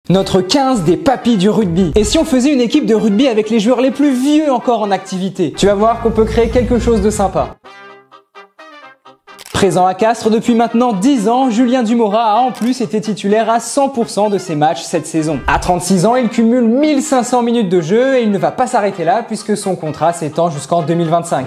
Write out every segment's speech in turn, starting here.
Notre 15 des papis du rugby. Et si on faisait une équipe de rugby avec les joueurs les plus vieux encore en activité? Tu vas voir qu'on peut créer quelque chose de sympa. Présent à Castres depuis maintenant 10 ans, Julien Dumora a en plus été titulaire à 100% de ses matchs cette saison. À 36 ans, il cumule 1500 minutes de jeu et il ne va pas s'arrêter là puisque son contrat s'étend jusqu'en 2025.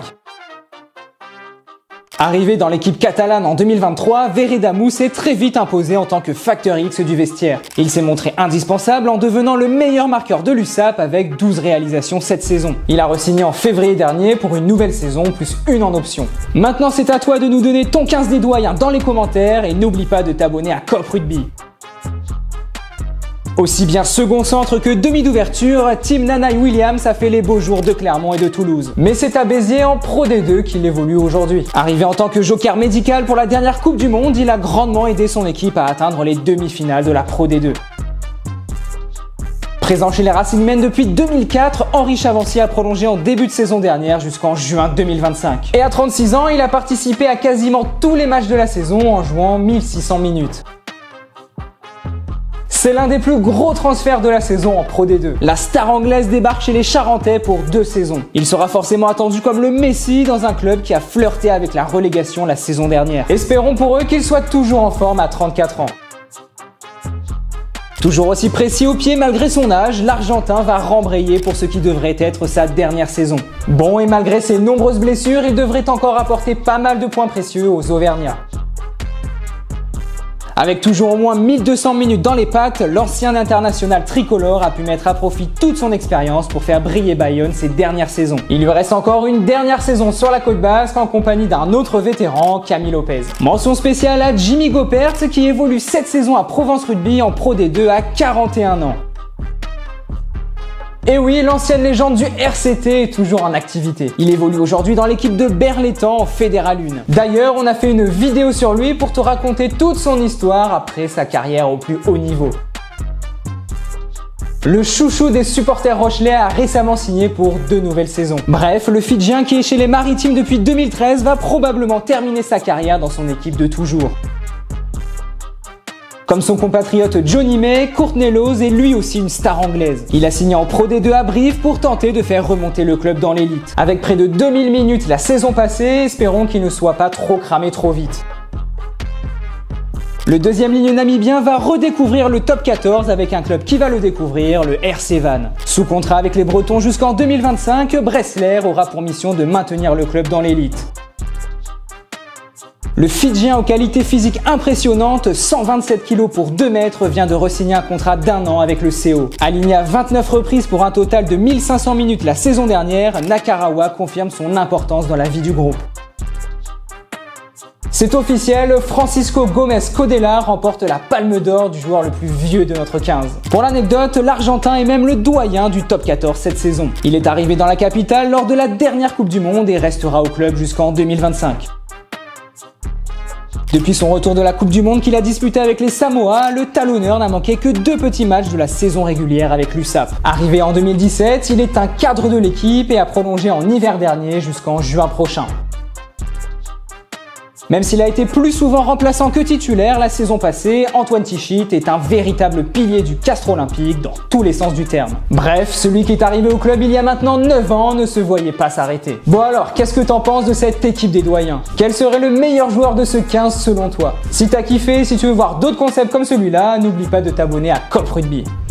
Arrivé dans l'équipe catalane en 2023, Veredamou s'est très vite imposé en tant que facteur X du vestiaire. Il s'est montré indispensable en devenant le meilleur marqueur de l'USAP avec 12 réalisations cette saison. Il a re-signé en février dernier pour une nouvelle saison plus une en option. Maintenant c'est à toi de nous donner ton 15 des doyens dans les commentaires et n'oublie pas de t'abonner à Coop Rugby. Aussi bien second centre que demi d'ouverture, Tim Nanai-Williams a fait les beaux jours de Clermont et de Toulouse. Mais c'est à Béziers en Pro D2 qu'il évolue aujourd'hui. Arrivé en tant que joker médical pour la dernière Coupe du Monde, il a grandement aidé son équipe à atteindre les demi-finales de la Pro D2. Présent chez les Racingmen depuis 2004, Henri Chavancier a prolongé en début de saison dernière jusqu'en juin 2025. Et à 36 ans, il a participé à quasiment tous les matchs de la saison en jouant 1600 minutes. C'est l'un des plus gros transferts de la saison en Pro D2. La star anglaise débarque chez les Charentais pour 2 saisons. Il sera forcément attendu comme le Messi dans un club qui a flirté avec la relégation la saison dernière. Espérons pour eux qu'il soit toujours en forme à 34 ans. Toujours aussi précis au pied malgré son âge, l'Argentin va rembrayer pour ce qui devrait être sa dernière saison. Bon, et malgré ses nombreuses blessures, il devrait encore apporter pas mal de points précieux aux Auvergnats. Avec toujours au moins 1200 minutes dans les pattes, l'ancien international tricolore a pu mettre à profit toute son expérience pour faire briller Bayonne ces dernières saisons. Il lui reste encore une dernière saison sur la côte basque en compagnie d'un autre vétéran, Camille Lopez. Mention spéciale à Jimmy Gopert qui évolue cette saison à Provence Rugby en Pro D2 à 41 ans. Et oui, l'ancienne légende du RCT est toujours en activité. Il évolue aujourd'hui dans l'équipe de Berlétan en Fédéral 1. D'ailleurs, on a fait une vidéo sur lui pour te raconter toute son histoire après sa carrière au plus haut niveau. Le chouchou des supporters rochelais a récemment signé pour 2 nouvelles saisons. Bref, le Fidjien qui est chez les Maritimes depuis 2013 va probablement terminer sa carrière dans son équipe de toujours. Comme son compatriote Johnny May, Courtney Lawes est lui aussi une star anglaise. Il a signé en Pro D2 à Brive pour tenter de faire remonter le club dans l'élite. Avec près de 2000 minutes la saison passée, espérons qu'il ne soit pas trop cramé trop vite. Le deuxième ligne namibien va redécouvrir le top 14 avec un club qui va le découvrir, le RC Vannes. Sous contrat avec les Bretons jusqu'en 2025, Bressler aura pour mission de maintenir le club dans l'élite. Le Fidjien aux qualités physiques impressionnantes, 127 kg pour 2 mètres, vient de re-signer un contrat d'1 an avec le CO. Aligné à 29 reprises pour un total de 1500 minutes la saison dernière, Nakarawa confirme son importance dans la vie du groupe. C'est officiel, Francisco Gomez Codella remporte la Palme d'Or du joueur le plus vieux de notre 15. Pour l'anecdote, l'Argentin est même le doyen du top 14 cette saison. Il est arrivé dans la capitale lors de la dernière Coupe du Monde et restera au club jusqu'en 2025. Depuis son retour de la Coupe du Monde qu'il a disputé avec les Samoa, le talonneur n'a manqué que 2 petits matchs de la saison régulière avec l'USAP. Arrivé en 2017, il est un cadre de l'équipe et a prolongé en hiver dernier jusqu'en juin prochain. Même s'il a été plus souvent remplaçant que titulaire la saison passée, Antoine Tichit est un véritable pilier du Castres olympique dans tous les sens du terme. Bref, celui qui est arrivé au club il y a maintenant 9 ans ne se voyait pas s'arrêter. Bon alors, qu'est-ce que t'en penses de cette équipe des doyens? Quel serait le meilleur joueur de ce 15 selon toi? Si t'as kiffé, si tu veux voir d'autres concepts comme celui-là, n'oublie pas de t'abonner à Coop Rugby.